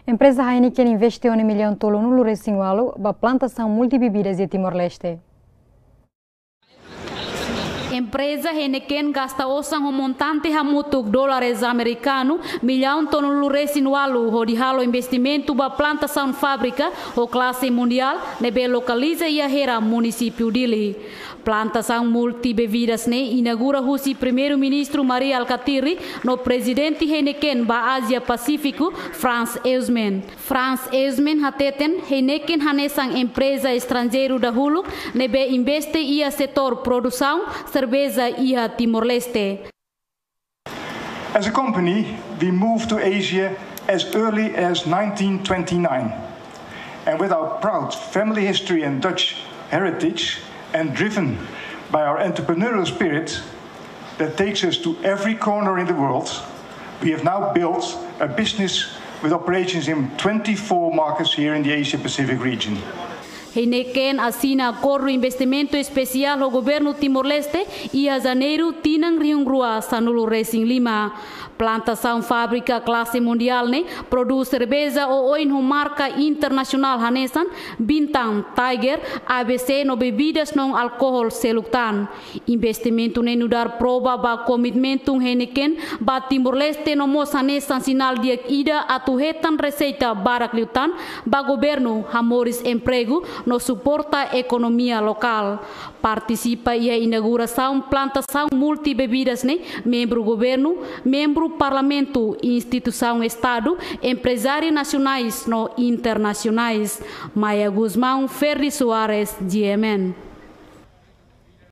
Empresa Heineken investiu $1 milhão no Luresingualo, para plantação multibebidas de Timor-Leste. Empresa Heineken gasta osang um montante hamutuk dólares americano milhão no Luresingualo, onde halo investimento para plantação fábrica ou classe mundial, nebe localiza e a município Dili. Plantação multibebidas ne inaugura o primeiro-ministro Maria Alcatiri no presidente Heineken ba Ásia Pacífico Franz Eusmen. Franz Eusmen hateten Heineken hanesang empresa estrangeiro da hulu nebe investe ia setor produção cerveja ia Timor-Leste. As a company, we moved to Asia as early as 1929. And with our proud family history and Dutch heritage, and driven by our entrepreneurial spirit that takes us to every corner in the world, we have now built a business with operations in 24 markets here in the Asia-Pacific region. Heineken assina acordo investimento especial ao governo Timor-Leste e a janeiro tinang riungrua sanulu Racing Lima. Plantação fábrica classe mundial ne produz cerveja ou oin marca internacional hanesan Bintang Tiger ABC no bebidas non álcool seluktan. Investimento ne dar prova ba komitmentum Heineken ba Timor-Leste no mos hanesan sinal dia ida atuhetan receita barak liutan ba governo hamoris emprego no suporta economia local. Participa e a inauguração plantação multibebidas ne membro governo, membro parlamento, instituição estado, empresários nacionais no internacionais. Maia Guzmão, Ferri Soares, GMN.